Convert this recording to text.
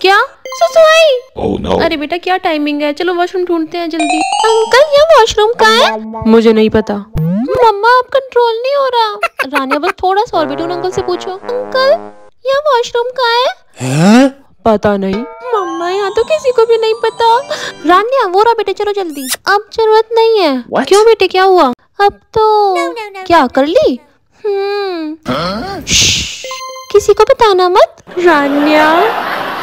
क्या ससुआई? Oh no. अरे बेटा क्या टाइमिंग है, चलो वॉशरूम ढूंढते हैं जल्दी। अंकल ये वॉशरूम कहाँ है? मुझे नहीं पता। मम्मा अब कंट्रोल नहीं हो रहा। रानिया बस थोड़ा सा और बेटून अंकल से पूछो। अंकल यहाँ वॉशरूम कहाँ है? पता नहीं। मम्मा यहाँ तो किसी को भी नहीं पता। रानिया वो रहा बेटे, चलो जल्दी। अब जरूरत नहीं है। What? क्यों बेटे क्या हुआ? अब तो क्या कर ली? किसी को बताना मत। रानिया